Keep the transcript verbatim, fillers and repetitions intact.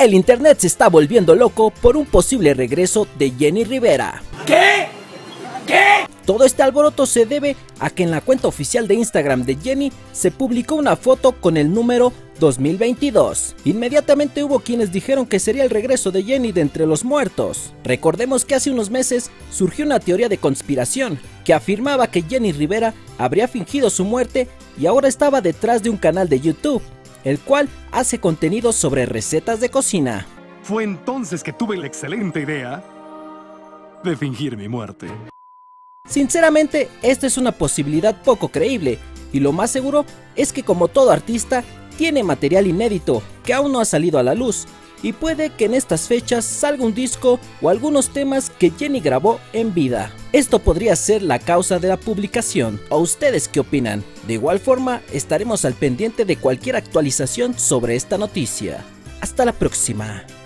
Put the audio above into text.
El internet se está volviendo loco por un posible regreso de Jenni Rivera. ¿Qué? ¿Qué? Todo este alboroto se debe a que en la cuenta oficial de Instagram de Jenni se publicó una foto con el número dos mil veintidós. Inmediatamente hubo quienes dijeron que sería el regreso de Jenni de entre los muertos. Recordemos que hace unos meses surgió una teoría de conspiración que afirmaba que Jenni Rivera habría fingido su muerte y ahora estaba detrás de un canal de YouTube, el cual hace contenido sobre recetas de cocina. Fue entonces que tuve la excelente idea de fingir mi muerte. Sinceramente, esta es una posibilidad poco creíble, y lo más seguro es que, como todo artista, tiene material inédito que aún no ha salido a la luz, y puede que en estas fechas salga un disco o algunos temas que Jenni grabó en vida. Esto podría ser la causa de la publicación. ¿O ustedes qué opinan? De igual forma, estaremos al pendiente de cualquier actualización sobre esta noticia. Hasta la próxima.